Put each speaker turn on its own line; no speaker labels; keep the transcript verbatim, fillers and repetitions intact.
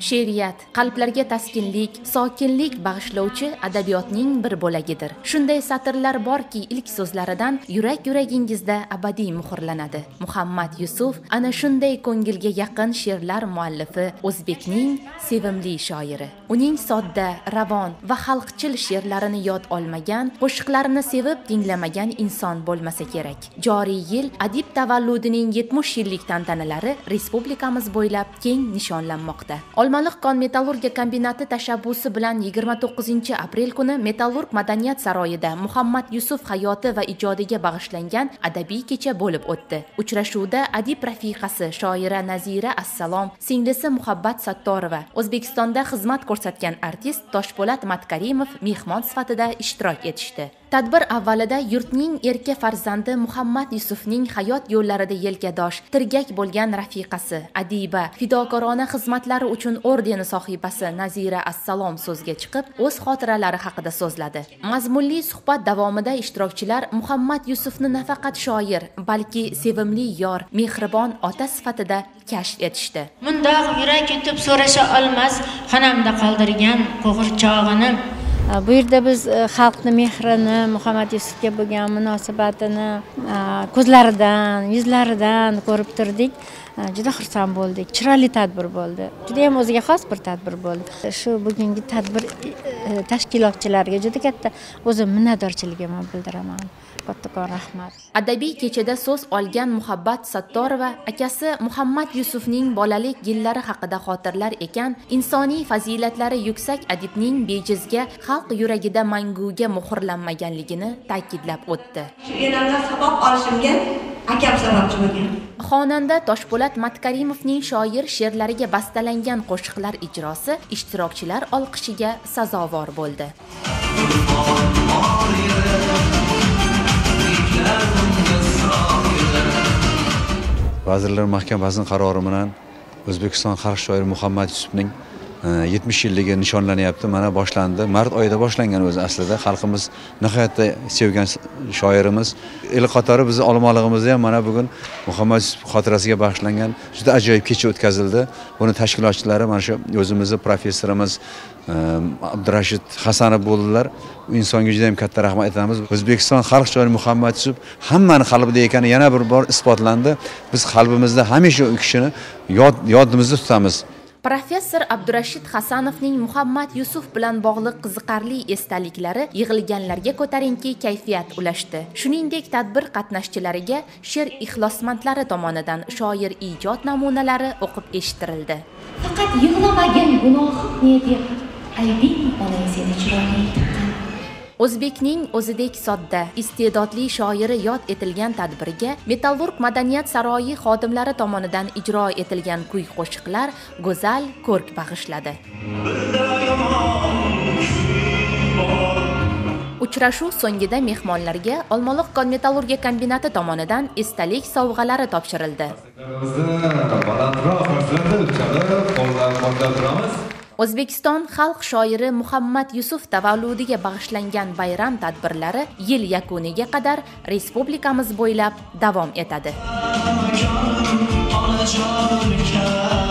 She'riyat qalblarga taskinlik, sokinlik bag'ishlovchi adabiyotning bir bo'lagidir. Shunday satrlar borki, ilk so'zlaridan yurak-yuragingizda abadiy muhrlanadi. Muhammad Yusuf ana shunday ko'ngilga yaqin she'rlar muallifi, o'zbekning sevimli shoiri. Uning sodda, ravon va xalqchil she'rlarini yod olmagan, qo'shiqlarini sevib tinglamagan inson bo'lmasa kerak. Joriy yil adib tavalludining yetmish yillik tantanalari respublikamiz bo'ylab keng nishonlanmoqda. Olmaliq kon-metallurgiya kombinati tashabbusi bilan yigirma to'qqizinchi aprel kuni Metallurg madaniyat saroyida Muhammad Yusuf hayoti va ijodiga bag'ishlangan adabiy kecha bo'lib o'tdi. Uchrashuvda adib rafiqasi shoira Nazira Assalom, singlisi Muhabbat Sattorova, O'zbekistonda xizmat ko'rsatgan artist Toshpo'lat Matkarimov mehmon sifatida ishtirok etishdi. Tadbir avvalida yurtning erka farzandi Muhammad Yusufning hayot yo'llarida yelkadosh, tirgak bo'lgan rafiqasi, adiba, fidokorona xizmatlari uchun ordeni sohibasi Nazira Assalom so'zga chiqib, o'z xotiralari haqida so'zladi. Mazmunli suhbat davomida ishtirokchilar Muhammad Yusufni nafaqat shoir, balki sevimli yor, mehribon ota sifatida kashf etishdi.
Mundoq yurak yutib so'rasha olmas, xonamda qoldirgan qo'g'irchog'ini.
Bu yerda biz xalqning mehrini, Muhammad Yusufga bo'lgan munosabatini ko'zlaridan, yuzlaridan ko'rib turdik. Juda xursand bo'ldik. Chiroyli tadbir bo'ldi. Juda ham o'ziga xos bir tadbir bo'ldi. Shu bugungi tadbir tashkilotchilariga juda katta o'zim minnatdorchiligimni bildiraman. Kattakon rahmat.
Adabiy kechada so'z olgan Muhabbat Sattorova akasi Muhammad Yusufning bolalik yillari haqida xotirlar ekan, insoniy fazilatlari yuksak adibning bejizga xalq yuragida manguga muhrlanmaganligini ta'kidlab o'tdi.
Shu yerdan saboq olishimga akam sababchi bo'lgan.
Xonanda Toshpo'lat Matkarimovning shoir she'rlariga bastalangan qo'shiqlar ijrosi ishtirokchilar olqishiga sazovor bo'ldi.
Vazirlar Mahkamasining qarori bilan O'zbekiston xalq shoiri Muhammad Yusufning yetmish yilligi nishonlanyapti. Mana boshlandi. Mart oyida boshlangan o'zi aslida. Xalqimiz nihoyatda sevgan shoirimiz. El qatori bizni olmolig'imizda ham mana bugun Muhammad Yusuf xotirasiga bag'ishlangan juda ajoyib kecha o'tkazildi. Buni tashkilotchilari mana shu o'zimizning professorimiz Abdurashid Hasanov bo'ldilar. Bu insonga juda ham katta rahmat aytamiz. O'zbekiston xalq shoiri Muhammad Yusuf hammani qalbida ekani yana bir bor isbotlandi. Biz qalbimizda hamisha u kishini yod yodimizda tutamiz.
Professor Abdurashid Hasanovning Muhammad Yusuf bilan bog'liq qiziqarli estaliklari yig'ilganlarga ko'tarinki kayfiyat ulashdi. Shuningdek, tadbir qatnashchilariga she'r ixlosmandlari tomonidan shoir ijod namunalari o'qib eshittirildi.
Faqat yig'lamagin gunohim ne deb, aybing onang seni chiroyli taqqan.
O'zbekning o'zidek sodda, iste'dodli shoiri yod etilgan tadbirga Metallurg madaniyat saroyi xodimlari tomonidan ijro etilgan kuy-qo'shiqlar go'zal ko'rk bag'ishladi. Uchrashuv so'ngida mehmonlarga Olmaliq kon-metallurgiya kombinati tomonidan esdalik sovg'alari topshirildi. O'zbekiston xalq shoiri Muhammad Yusuf tavalludiga bag'ishlangan bayram tadbirlari yil yakuniga qadar respublikamiz bo'ylab davom etadi.